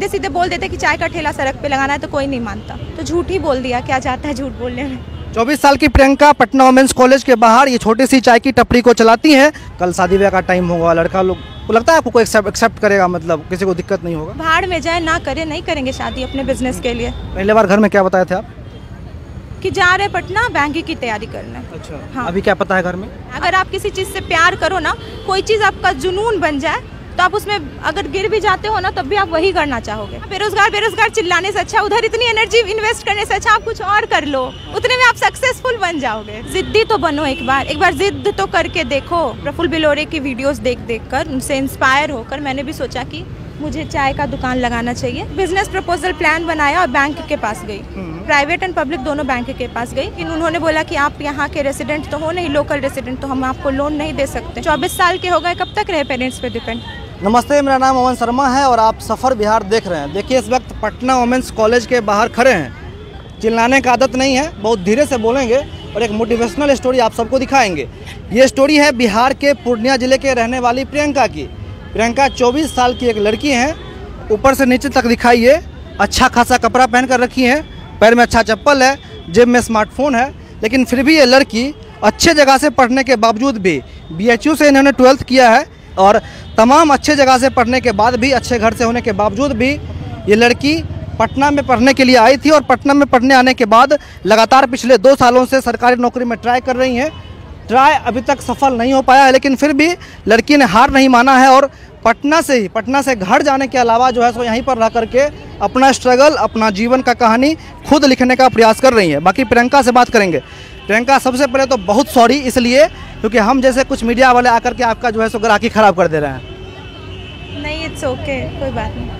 सीधे सीधे बोल देते कि चाय का ठेला सड़क पे लगाना है तो कोई नहीं मानता, तो झूठ ही बोल दिया, क्या जाता है झूठ बोलने में। 24 साल की प्रियंका पटना वुमेन्स कॉलेज के बाहर ये छोटी सी चाय की टपरी को चलाती हैं। कल शादी ब्याह का टाइम होगा, लड़का लोग को लगता है आपको कोई एक्सेप्ट करेगा, मतलब किसी को दिक्कत नहीं होगा? भाड़ में जाए ना करे, नहीं करेंगे शादी अपने बिजनेस के लिए। पहले बार घर में क्या बताए थे आप? कि जा रहे पटना बैंक की तैयारी करना। अच्छा हाँ। अभी क्या पता है घर में? अगर आप किसी चीज़ से प्यार करो ना, कोई चीज़ आपका जुनून बन जाए तो आप उसमें अगर गिर भी जाते हो ना तब भी आप वही करना चाहोगे। बेरोजगार चिल्लाने से अच्छा, उधर इतनी एनर्जी इन्वेस्ट करने से अच्छा आप कुछ और कर लो, उतने में आप सक्सेसफुल बन जाओगे। जिद्दी तो बनो, एक बार जिद तो करके देखो। प्रफुल्ल बिलोरे की वीडियोस देख कर उनसे इंस्पायर होकर मैंने भी सोचा कि मुझे चाय का दुकान लगाना चाहिए। बिजनेस प्रपोजल प्लान बनाया और बैंक के पास गई, प्राइवेट एंड पब्लिक दोनों बैंक के पास गई। उन्होंने बोला कि आप यहाँ के रेसिडेंट तो हो नहीं, लोकल रेसिडेंट, तो हम आपको लोन नहीं दे सकते। 24 साल के हो गए, कब तक रहे पेरेंट्स पे डिपेंड। नमस्ते, मेरा नाम अमन शर्मा है और आप सफ़र बिहार देख रहे हैं। देखिए इस वक्त पटना वुमेन्स कॉलेज के बाहर खड़े हैं। चिल्लाने का आदत नहीं है, बहुत धीरे से बोलेंगे और एक मोटिवेशनल स्टोरी आप सबको दिखाएंगे। ये स्टोरी है बिहार के पूर्णिया जिले के रहने वाली प्रियंका की। प्रियंका 24 साल की एक लड़की हैं। ऊपर से नीचे तक दिखाइए अच्छा खासा कपड़ा पहन कर रखी हैं, पैर में अच्छा चप्पल है, जेब में स्मार्टफोन है, लेकिन फिर भी ये लड़की अच्छे जगह से पढ़ने के बावजूद भी, BHU से इन्होंने 12th किया है और तमाम अच्छे जगह से पढ़ने के बाद भी, अच्छे घर से होने के बावजूद भी ये लड़की पटना में पढ़ने के लिए आई थी और पटना में पढ़ने आने के बाद लगातार पिछले 2 सालों से सरकारी नौकरी में ट्राई कर रही हैं। ट्राई अभी तक सफल नहीं हो पाया है, लेकिन फिर भी लड़की ने हार नहीं माना है और पटना से घर जाने के अलावा जो है सो यहीं पर रह करके अपना स्ट्रगल, अपना जीवन का कहानी खुद लिखने का प्रयास कर रही है। बाकी प्रियंका से बात करेंगे। प्रियंका, सबसे पहले तो बहुत सॉरी, इसलिए क्योंकि हम जैसे कुछ मीडिया वाले आकर के आपका जो है सो ग्राहकी खराब कर दे रहे हैं। नहीं, इट्स ओके, कोई बात नहीं।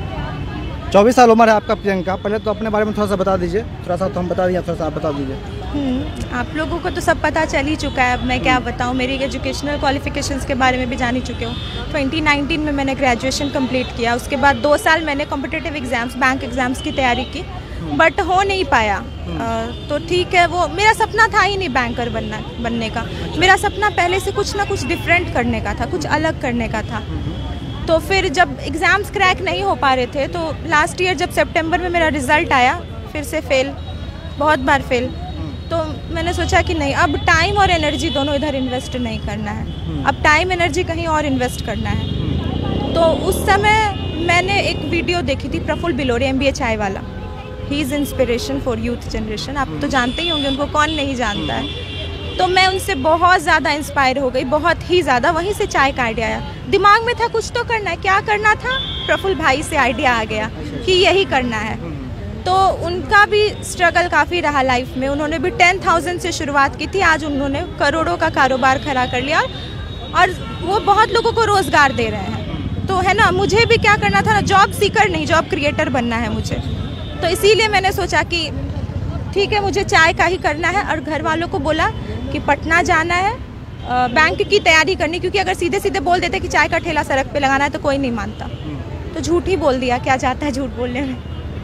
24 साल उम्र है आपका प्रियंका, पहले तो अपने बारे में थोड़ा सा बता दीजिए। थोड़ा सा तो हम बता दिए, थोड़ा सा आप बता दीजिए। आप लोगों को तो सब पता चल ही चुका है, अब मैं क्या बताऊं। मेरी एजुकेशनल क्वालिफिकेशंस के बारे में भी जान ही चुके हूँ। 2019 में मैंने ग्रेजुएशन कंप्लीट किया, उसके बाद 2 साल मैंने कॉम्पिटिटिव एग्जाम्स, बैंक एग्जाम्स की तैयारी की, बट हो नहीं पाया। तो ठीक है, वो मेरा सपना था ही नहीं बैंकर बनने का। मेरा सपना पहले से कुछ ना कुछ डिफरेंट करने का था, कुछ अलग करने का था। तो फिर जब एग्ज़ाम्स क्रैक नहीं हो पा रहे थे, तो लास्ट ईयर जब सितंबर में मेरा रिज़ल्ट आया, फिर से फेल, बहुत बार फेल, तो मैंने सोचा कि नहीं, अब टाइम और एनर्जी दोनों इधर इन्वेस्ट नहीं करना है, अब टाइम एनर्जी कहीं और इन्वेस्ट करना है। तो उस समय मैंने एक वीडियो देखी थी प्रफुल्ल बिलोरे, MBA चाय वाला। He is inspiration for youth generation, आप तो जानते ही होंगे उनको, कौन नहीं जानता है। तो मैं उनसे बहुत ज़्यादा इंस्पायर हो गई, बहुत ही ज़्यादा। वहीं से चाय का आइडिया आया, दिमाग में था कुछ तो करना है, क्या करना था, प्रफुल्ल भाई से आइडिया आ गया कि यही करना है। तो उनका भी स्ट्रगल काफ़ी रहा लाइफ में, उन्होंने भी 10,000 से शुरुआत की थी, आज उन्होंने करोड़ों का कारोबार खड़ा कर लिया और वो बहुत लोगों को रोज़गार दे रहे हैं। तो है ना, मुझे भी क्या करना था ना, जॉब सीकर नहीं, जॉब क्रिएटर बनना है मुझे। तो इसीलिए मैंने सोचा कि ठीक है, मुझे चाय का ही करना है और घर वालों को बोला कि पटना जाना है, बैंक की तैयारी करनी, क्योंकि अगर सीधे सीधे बोल देते कि चाय का ठेला सड़क पे लगाना है तो कोई नहीं मानता, तो झूठ ही बोल दिया, क्या जाता है झूठ बोलने में।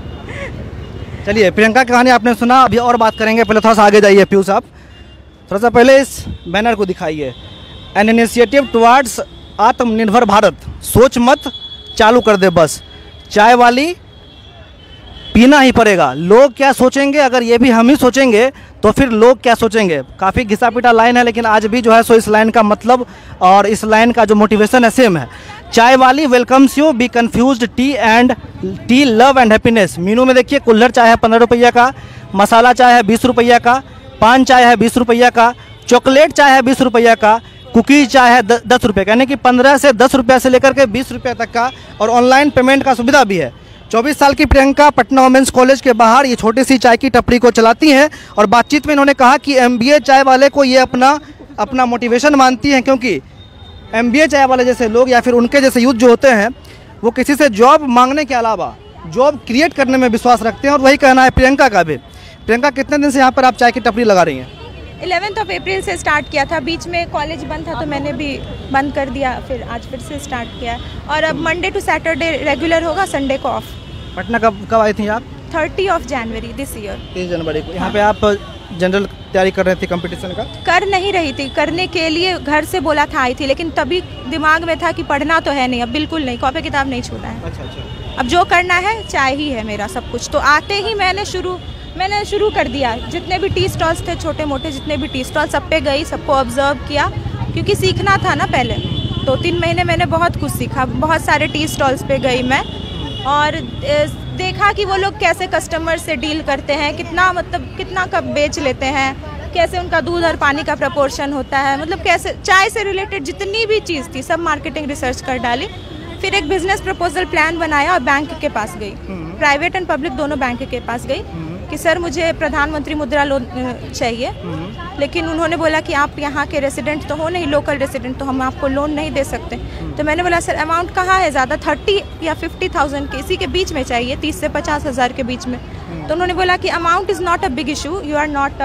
चलिए, प्रियंका की कहानी आपने सुना, अभी और बात करेंगे। पहले थोड़ा सा आगे जाइए पीयूष साहब, थोड़ा सा पहले इस बैनर को दिखाइए। एन इनिशिएटिव टुवार्ड्स आत्मनिर्भर भारत, सोच मत चालू कर दे बस, चाय वाली पीना ही पड़ेगा। लोग क्या सोचेंगे, अगर ये भी हम ही सोचेंगे तो फिर लोग क्या सोचेंगे। काफ़ी घिसा पिटा लाइन है, लेकिन आज भी जो है सो इस लाइन का मतलब और इस लाइन का जो मोटिवेशन है सेम है। चाय वाली welcomes you, be confused, tea love and happiness. Menu में देखिए, कुल्हड़ चाय है 15 रुपया का, मसाला चाय है 20 रुपया का, पान चाय है 20 रुपया का, चॉकलेट चाय है 20 रुपया का, कुकीज चाय है 10 रुपये का, यानी कि 15 से 10 रुपये से लेकर के 20 रुपये तक का, और ऑनलाइन पेमेंट का सुविधा भी है। 24 साल की प्रियंका पटना वुमेन्स कॉलेज के बाहर ये छोटी सी चाय की टपरी को चलाती हैं और बातचीत में इन्होंने कहा कि MBA चाय वाले को ये अपना मोटिवेशन मानती हैं, क्योंकि MBA चाय वाले जैसे लोग या फिर उनके जैसे यूथ जो होते हैं वो किसी से जॉब मांगने के अलावा जॉब क्रिएट करने में विश्वास रखते हैं, और वही कहना है प्रियंका का भी। प्रियंका, कितने दिन से यहाँ पर आप चाय की टपरी लगा रही हैं? 11 अप्रैल से स्टार्ट किया था, बीच में कॉलेज बंद था तो मैंने भी बंद कर दिया, फिर आज फिर से स्टार्ट किया और अब मंडे टू सैटरडे रेगुलर होगा, संडे को ऑफ। पटना कब आई थी आप? 30 जनवरी दिस ईयर। 30 जनवरी को। यहाँ पे आप जनरल तैयारी कर रही थी कंपटीशन का? कर नहीं रही थी, करने के लिए घर से बोला था आई थी, लेकिन तभी दिमाग में था कि पढ़ना तो है नहीं, अब बिल्कुल नहीं, कॉपी किताब नहीं छूना है। अच्छा। अब जो करना है चाय ही है मेरा सब कुछ। तो आते ही मैंने शुरू कर दिया। जितने भी टी स्टॉल्स थे छोटे मोटे, जितने भी टी स्टॉल, सब पे गई, सबको ऑब्जर्व किया, क्योंकि सीखना था ना। पहले 2-3 महीने मैंने बहुत कुछ सीखा। बहुत सारे टी स्टॉल्स पे गई मैं और देखा कि वो लोग कैसे कस्टमर से डील करते हैं, कितना कप बेच लेते हैं, कैसे उनका दूध और पानी का प्रपोर्शन होता है, मतलब कैसे चाय से रिलेटेड जितनी भी चीज़ थी सब मार्केटिंग रिसर्च कर डाली। फिर एक बिजनेस प्रपोजल प्लान बनाया और बैंक के पास गई, प्राइवेट एंड पब्लिक दोनों बैंक के पास गई कि सर मुझे प्रधानमंत्री मुद्रा लोन चाहिए, लेकिन उन्होंने बोला कि आप यहाँ के रेसिडेंट तो हो नहीं, लोकल रेसिडेंट, तो हम आपको लोन नहीं दे सकते। तो मैंने बोला सर अमाउंट कहाँ है ज़्यादा, 30 या 50,000 के इसी के बीच में चाहिए, 30 से 50,000 के बीच में। तो उन्होंने बोला कि amount is not a big issue, you are not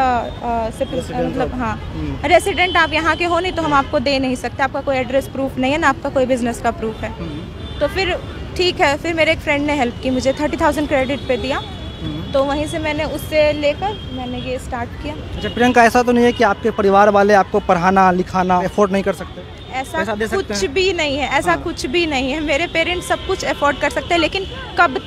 मतलब हाँ रेसिडेंट आप यहाँ के हो नहीं, तो हम आपको दे नहीं सकते, आपका कोई एड्रेस प्रूफ नहीं है ना, आपका कोई बिजनेस का प्रूफ है। तो फिर ठीक है, फिर मेरे एक फ्रेंड ने हेल्प की, मुझे 30,000 क्रेडिट पे दिया। तो वहीं से मैंने उससे लेकर मैंने ये स्टार्ट किया। अच्छा प्रियंका, ऐसा तो नहीं है कि आपके परिवार वाले आपको पढ़ाना लिखाना अफोर्ड नहीं कर सकते? ऐसा कुछ भी नहीं है, ऐसा कुछ भी नहीं है। मेरे पेरेंट्स सब कुछ अफोर्ड कर सकते हैं, लेकिन कब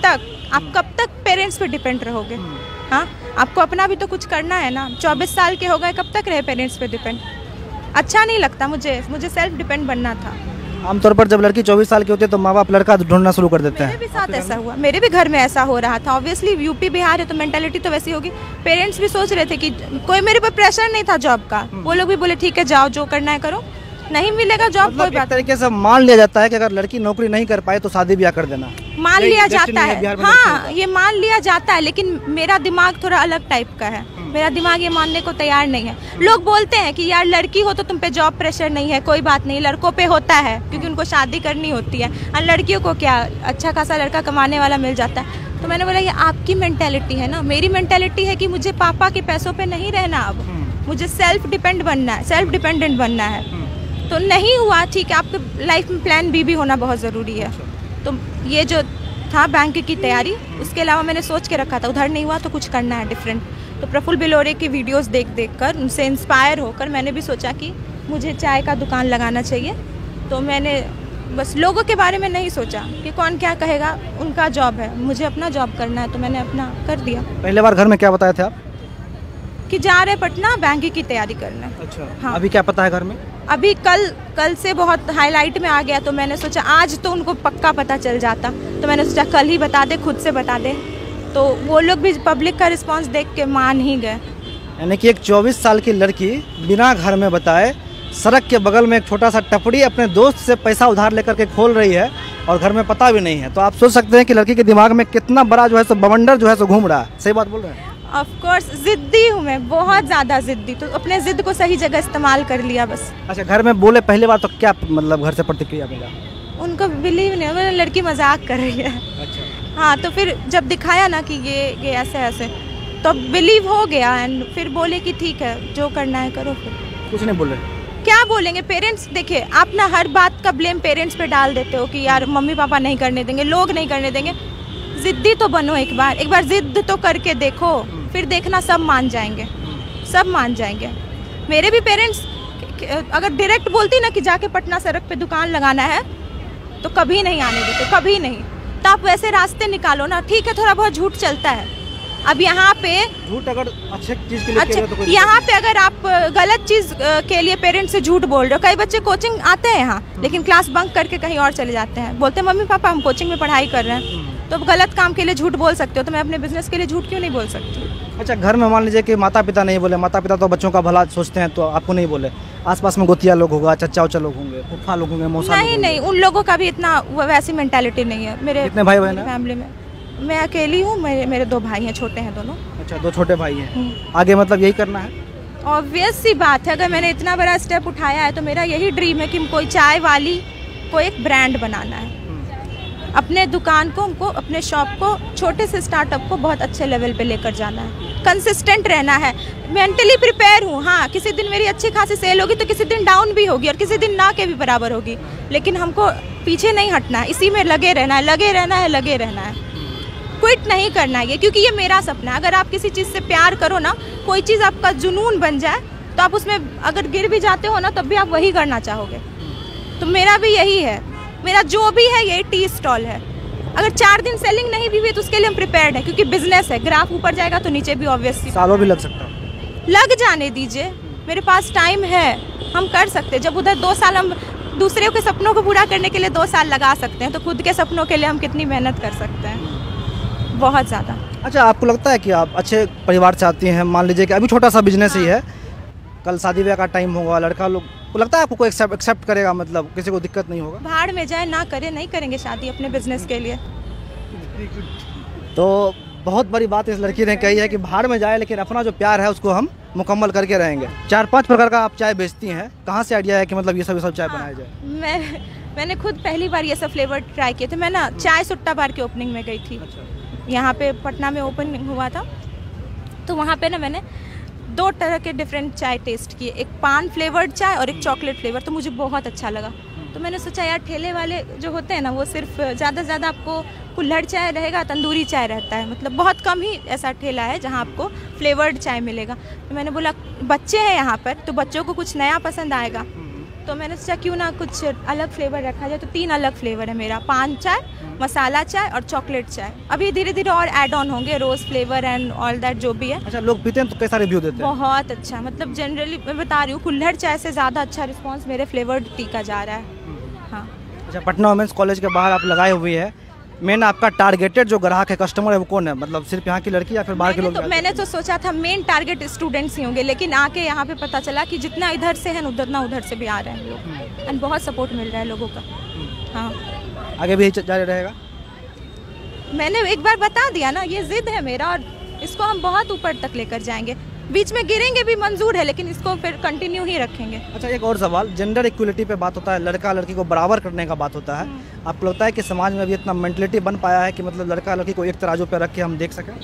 तक पेरेंट्स पे डिपेंड रहोगे? हाँ, आपको अपना भी तो कुछ करना है ना। 24 साल के हो गए, कब तक रहे पेरेंट्स पे डिपेंड? अच्छा नहीं लगता मुझे सेल्फ डिपेंड बनना था। आमतौर पर जब लड़की 24 साल की होती है तो माँ बाप लड़का ढूंढना शुरू कर देते हैं। मेरे भी साथ ऐसा हुआ, मेरे भी घर में ऐसा हो रहा था। ऑब्वियसली यूपी बिहार है तो मेंटालिटी तो वैसी होगी। पेरेंट्स भी सोच रहे थे कि कोई मेरे पर प्रेशर नहीं था जॉब का, वो लोग भी बोले ठीक है जाओ, जो करना है करो, नहीं मिलेगा जॉब कोई बात। तरीके से मान लिया जाता है कि अगर लड़की नौकरी नहीं कर पाए तो शादी ब्याह कर देना, मान लिया जाता है। हाँ, ये मान लिया जाता है, लेकिन मेरा दिमाग थोड़ा अलग टाइप का है। मेरा दिमाग ये मानने को तैयार नहीं है। लोग बोलते हैं कि यार लड़की हो तो तुम पे जॉब प्रेशर नहीं है, कोई बात नहीं, लड़कों पे होता है क्योंकि उनको शादी करनी होती है, और लड़कियों को क्या, अच्छा खासा लड़का कमाने वाला मिल जाता है। तो मैंने बोला ये आपकी मेंटेलिटी है ना, मेरी मेंटेलिटी है कि मुझे पापा के पैसों पे नहीं रहना, अब मुझे सेल्फ डिपेंड बनना है, सेल्फ डिपेंडेंट बनना है। तो नहीं हुआ, ठीक है, आपके लाइफ में प्लान बी भी होना बहुत ज़रूरी है। तो ये जो था बैंक की तैयारी, उसके अलावा मैंने सोच के रखा था उधर नहीं हुआ तो कुछ करना है डिफरेंट। तो प्रफुल्ल बिलोरे की वीडियोस देख कर उनसे इंस्पायर होकर मैंने भी सोचा कि मुझे चाय का दुकान लगाना चाहिए। तो मैंने बस लोगों के बारे में नहीं सोचा कि कौन क्या कहेगा, उनका जॉब है, मुझे अपना जॉब करना है, तो मैंने अपना कर दिया। पहले बार घर में क्या बताए थे आप? कि जा रहे पटना बैंक की तैयारी करना। अच्छा, हाँ। अभी क्या पता है घर में? अभी कल से बहुत हाईलाइट में आ गया, तो मैंने सोचा आज तो उनको पक्का पता चल जाता, तो मैंने सोचा कल ही बता दे, खुद से बता दे। तो वो लोग भी पब्लिक का रिस्पांस देख के मान ही गए। यानी कि एक 24 साल की लड़की बिना घर में बताए सड़क के बगल में एक छोटा सा टपड़ी अपने दोस्त से पैसा उधार लेकर के खोल रही है और घर में पता भी नहीं है। तो आप सोच सकते हैं कि लड़की के दिमाग में कितना बड़ा जो है सो बवंडर जो है सो घूम रहा है। सही बात बोल रहे हैं? ऑफ कोर्स जिद्दी हूँ मैं, बहुत ज़्यादा जिद्दी। तो अपने जिद को सही जगह इस्तेमाल कर लिया बस। अच्छा, घर में बोले पहली बार तो क्या मतलब घर से प्रतिक्रिया मिला? उनको बिलीव नहीं, मतलब लड़की मजाक कर रही है। अच्छा। हाँ, तो फिर जब दिखाया ना कि ये ऐसे तो बिलीव हो गया। एंड फिर बोले कि ठीक है जो करना है करो। फिर कुछ नहीं बोले? क्या बोलेंगे पेरेंट्स? देखिए आप ना हर बात का ब्लेम पेरेंट्स पे डाल देते हो कि यार मम्मी पापा नहीं करने देंगे, लोग नहीं करने देंगे। जिद्दी तो बनो, एक बार जिद तो करके देखो, फिर देखना सब मान जाएंगे, सब मान जाएंगे। मेरे भी पेरेंट्स अगर डायरेक्ट बोलती ना कि जाके पटना सड़क पे दुकान लगाना है तो कभी नहीं आने देते, कभी नहीं। तो आप वैसे रास्ते निकालो ना, ठीक है थोड़ा बहुत झूठ चलता है। अब यहाँ पे झूठ अगर अच्छे चीज के लिए अच्छा, तो यहाँ पे अगर आप गलत चीज के लिए पेरेंट्स से झूठ बोल रहे हो, कई बच्चे कोचिंग आते हैं यहाँ लेकिन क्लास बंक करके कहीं और चले जाते हैं, बोलते हैं मम्मी पापा हम कोचिंग में पढ़ाई कर रहे हैं। तो गलत काम के लिए झूठ बोल सकते हो, तो मैं अपने बिजनेस के लिए झूठ क्यों नहीं बोल सकती? अच्छा, घर में मान लीजिए कि माता पिता नहीं बोले, माता पिता तो बच्चों का भला सोचते हैं, तो आपको नहीं बोले, आसपास में गोतिया लोग होगा, चचा उचा लोग होंगे, फूफा लोग होंगे, मौसा नहीं, उन लोगों का भी इतना वैसी मेंटालिटी नहीं है। मेरे कितने भाई बहन हैं फैमिली में? मैं अकेली हूँ, मेरे 2 भाई हैं, छोटे हैं दोनों। अच्छा, 2 छोटे भाई हैं। आगे मतलब यही करना है? ऑब्वियस सी बात है, अगर मैंने इतना बड़ा स्टेप उठाया है तो मेरा यही ड्रीम है कि कोई चाय वाली को एक ब्रांड बनाना है। अपने दुकान को, हमको अपने शॉप को, छोटे से स्टार्टअप को बहुत अच्छे लेवल पे लेकर जाना है, कंसिस्टेंट रहना है। मेंटली प्रिपेयर हूँ। हाँ, किसी दिन मेरी अच्छी खासी सेल होगी तो किसी दिन डाउन भी होगी और किसी दिन ना के भी बराबर होगी, लेकिन हमको पीछे नहीं हटना है, इसी में लगे रहना है, लगे रहना है, क्विट नहीं करना है, क्योंकि ये मेरा सपना है। अगर आप किसी चीज़ से प्यार करो ना, कोई चीज़ आपका जुनून बन जाए तो आप उसमें अगर गिर भी जाते हो ना तब भी आप वही करना चाहोगे। तो मेरा भी यही है, मेरा जो भी है ये टी स्टॉल है, अगर 4 दिन सेलिंग नहीं भी हुई तो उसके लिए हम प्रिपेयर्ड है, क्योंकि बिजनेस है, ग्राफ ऊपर जाएगा तो नीचे भी ऑब्वियसली सालों भी लग सकता है। लग जाने दीजिए, मेरे पास टाइम है, हम कर सकते हैं। जब उधर 2 साल हम दूसरे के सपनों को पूरा करने के लिए 2 साल लगा सकते हैं, तो खुद के सपनों के लिए हम कितनी मेहनत कर सकते हैं, बहुत ज़्यादा। अच्छा, आपको लगता है कि आप अच्छे परिवार से आती हैं, मान लीजिए कि अभी छोटा सा बिजनेस ही है, कल शादी ब्याह का टाइम होगा, लड़का लोग को लगता है आपको कोई एक्सेप्ट करेगा, मतलब किसी को दिक्कत नहीं होगा? भाड़ में जाए ना करे, नहीं करेंगे शादी अपने बिजनेस के लिए। तो बहुत बड़ी बात इस लड़की ने कही है कि भाड़ में जाए लेकिन अपना जो प्यार है उसको हम मुकम्मल करके रहेंगे। 4-5 प्रकार का आप चाय बेचती हैं, कहाँ से आइडिया है कि मतलब ये सब चाय बनाया जाए? मैंने खुद पहली बार ये सब फ्लेवर ट्राई किए थे। मैं ना चाय सुट्टा बार की ओपनिंग में गई थी। अच्छा। यहाँ पे पटना में ओपन हुआ था, तो वहाँ पे ना मैंने 2 तरह के डिफरेंट चाय टेस्ट किए, एक पान फ्लेवर्ड चाय और एक चॉकलेट फ्लेवर, तो मुझे बहुत अच्छा लगा। तो मैंने सोचा यार ठेले वाले जो होते हैं ना, वो सिर्फ ज़्यादा से ज़्यादा आपको कुल्हड़ चाय रहेगा, तंदूरी चाय रहता है, मतलब बहुत कम ही ऐसा ठेला है जहाँ आपको फ्लेवर्ड चाय मिलेगा। तो मैंने बोला बच्चे हैं यहाँ पर, तो बच्चों को कुछ नया पसंद आएगा, तो मैंने सोचा क्यों ना कुछ अलग फ्लेवर रखा जाए। तो 3 अलग फ्लेवर है मेरा, पान चाय, मसाला चाय और चॉकलेट चाय। अभी धीरे धीरे और ऐड ऑन होंगे, rose flavour and all that जो भी है। अच्छा, लोग पीते हैं तो कैसा रिव्यू देते हैं? बहुत अच्छा, मतलब जनरली मैं बता रही हूँ, कुल्हड़ चाय से ज़्यादा अच्छा रिस्पॉन्स मेरे फ्लेवर्ड टी का जा रहा है। हाँ। अच्छा, पटना वुमेंस कॉलेज के बाहर आप लगाए हुए हैं, मेन आपका टारगेटेड जो ग्राहक है, कस्टमर है, वो कौन है? मतलब सिर्फ यहाँ की लड़की या फिर बाहर के लोग? मैंने तो सोचा था मेन टारगेट स्टूडेंट्स ही होंगे, लेकिन आके यहाँ पे पता चला कि जितना इधर से है उतना उधर से भी आ रहे हैं लोग, एंड बहुत सपोर्ट मिल रहा है लोगों का। हाँ, आगे भी जारी रहेगा? मैंने एक बार बता दिया ना, ये जिद है मेरा और इसको हम बहुत ऊपर तक लेकर जाएंगे। बीच में गिरेंगे भी मंजूर है, लेकिन इसको फिर कंटिन्यू ही रखेंगे। अच्छा, एक और सवाल, जेंडर इक्वलिटी पे बात होता है, लड़का लड़की को बराबर करने का बात होता है। आपको लगता है कि समाज में अभी इतना मेंटलिटी बन पाया है कि मतलब लड़का लड़की को एक तराजू पे रख के हम देख सकें?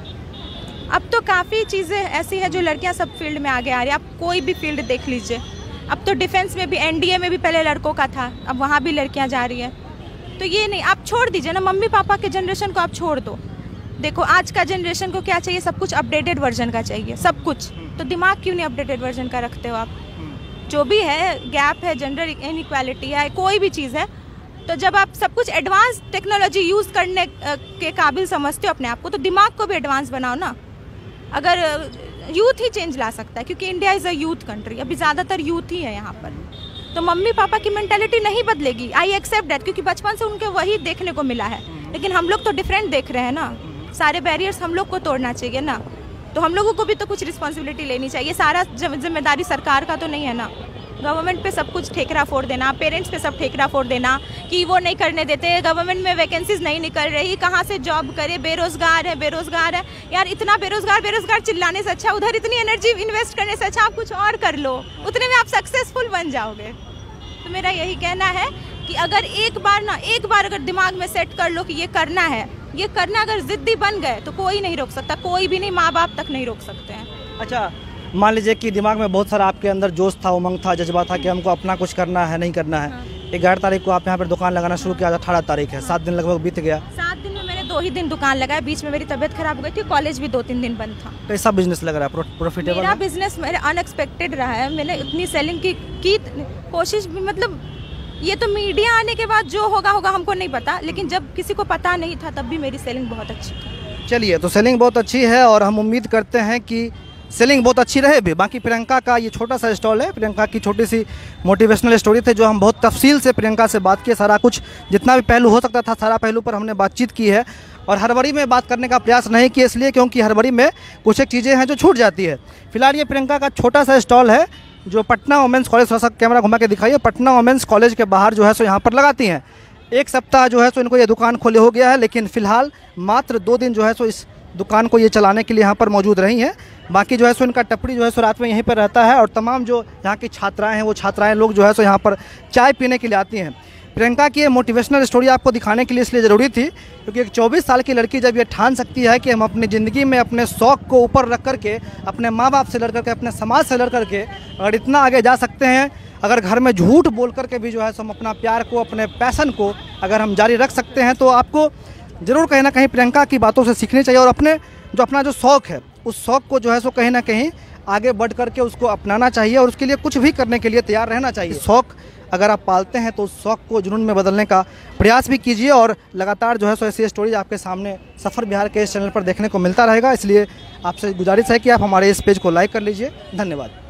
अब तो काफ़ी चीज़ें ऐसी है जो लड़कियां सब फील्ड में आगे आ रही है। आप कोई भी फील्ड देख लीजिए, अब तो डिफेंस में भी, एनडीए में भी पहले लड़कों का था, अब वहाँ भी लड़कियाँ जा रही हैं। तो ये नहीं, आप छोड़ दीजिए ना, मम्मी पापा के जनरेशन को आप छोड़ दो। देखो आज का जनरेशन को क्या चाहिए, सब कुछ अपडेटेड वर्जन का चाहिए, सब कुछ। तो दिमाग क्यों नहीं अपडेटेड वर्जन का रखते हो आप? जो भी है, गैप है, जेंडर इनइक्वालिटी है, कोई भी चीज़ है, तो जब आप सब कुछ एडवांस टेक्नोलॉजी यूज़ करने के काबिल समझते हो अपने आप को, तो दिमाग को भी एडवांस बनाओ ना। अगर यूथ ही चेंज ला सकता है, क्योंकि India is a youth country, अभी ज़्यादातर यूथ ही है यहाँ पर। तो मम्मी पापा की मेंटालिटी नहीं बदलेगी, आई एक्सेप्ट दैट, क्योंकि बचपन से उनके वही देखने को मिला है। लेकिन हम लोग तो डिफरेंट देख रहे हैं ना, सारे बैरियर्स हम लोग को तोड़ना चाहिए ना, तो हम लोगों को भी तो कुछ रिस्पॉन्सिबिलिटी लेनी चाहिए। सारा जिम्मेदारी सरकार का तो नहीं है ना, गवर्नमेंट पे सब कुछ ठेकरा फोड़ देना, पेरेंट्स पे सब ठेकरा फोड़ देना कि वो नहीं करने देते, गवर्नमेंट में वैकेंसीज नहीं निकल रही, कहाँ से जॉब करे, बेरोजगार है। यार इतना बेरोजगार चिल्लाने से अच्छा, उधर इतनी एनर्जी इन्वेस्ट करने से अच्छा आप कुछ और कर लो, उतने में आप सक्सेसफुल बन जाओगे। तो मेरा यही कहना है कि अगर एक बार अगर दिमाग में सेट कर लो कि ये करना है, ये करना, अगर जिद्दी बन गए तो कोई नहीं रोक सकता, कोई भी नहीं, माँ बाप तक नहीं रोक सकते हैं। अच्छा, मान लीजिए कि दिमाग में बहुत सारा आपके अंदर जोश था, उमंग था, जज्बा था कि हमको अपना कुछ करना है, नहीं करना है। 11 तारीख को आप यहाँ पर दुकान लगाना शुरू किया, 18 तारीख है, 7 दिन लगभग बीत गया। 7 दिन में मैंने 2 ही दिन दुकान लगाया, बीच में मेरी तबीयत खराब हो गई थी, कॉलेज भी 2-3 दिन बंद था। कैसा बिजनेस लग रहा है? प्रॉफिटेबल? मेरा बिजनेस मेरा अनएक्सपेक्टेड रहा है, मैंने इतनी सेलिंग की कोशिश भी, मतलब ये तो मीडिया आने के बाद जो होगा हमको नहीं पता, लेकिन जब किसी को पता नहीं था तब भी मेरी सेलिंग बहुत अच्छी थी। चलिए, तो सेलिंग बहुत अच्छी है और हम उम्मीद करते हैं कि सेलिंग बहुत अच्छी रहे भी। बाकी प्रियंका का ये छोटा सा स्टॉल है, प्रियंका की छोटी सी मोटिवेशनल स्टोरी थे, जो हम बहुत तफसील से प्रियंका से बात किए, सारा कुछ जितना भी पहलू हो सकता था सारा पहलू पर हमने बातचीत की है। और हड़बड़ी में बात करने का प्रयास नहीं किया, इसलिए क्योंकि हड़बड़ी में कुछ एक चीज़ें हैं जो छूट जाती है। फिलहाल ये प्रियंका का छोटा सा स्टॉल है जो पटना वुमेंस कॉलेज, थोड़ा सा कैमरा घुमा के दिखाइए, पटना वुमेंस कॉलेज के बाहर जो है सो यहाँ पर लगाती हैं। 1 सप्ताह जो है सो इनको ये दुकान खोले हो गया है, लेकिन फ़िलहाल मात्र 2 दिन जो है सो इस दुकान को ये चलाने के लिए यहाँ पर मौजूद रही हैं। बाकी जो है सो इनका टपरी जो है सो रात में यहीं पर रहता है और तमाम जो यहाँ की छात्राएँ हैं वो छात्राएँ लोग जो है सो यहाँ पर चाय पीने के लिए आती हैं। प्रियंका की ये मोटिवेशनल स्टोरी आपको दिखाने के लिए इसलिए ज़रूरी थी क्योंकि एक 24 साल की लड़की जब ये ठान सकती है कि हम अपनी ज़िंदगी में अपने शौक़ को ऊपर रख करके, अपने माँ बाप से लड़ करके, अपने समाज से लड़ करके अगर इतना आगे जा सकते हैं, अगर घर में झूठ बोल करके भी जो है हम अपना प्यार को, अपने पैशन को अगर हम जारी रख सकते हैं, तो आपको ज़रूर कहीं ना कहीं प्रियंका की बातों से सीखनी चाहिए और अपना जो शौक़ है उस शौक़ को जो है सो कहीं ना कहीं आगे बढ़ करके उसको अपनाना चाहिए और उसके लिए कुछ भी करने के लिए तैयार रहना चाहिए। शौक़ अगर आप पालते हैं तो उस शौक़ को जुनून में बदलने का प्रयास भी कीजिए। और लगातार जो है सो ऐसी स्टोरीज आपके सामने सफ़र बिहार के इस चैनल पर देखने को मिलता रहेगा। इसलिए आपसे गुजारिश है कि आप हमारे इस पेज को लाइक कर लीजिए। धन्यवाद।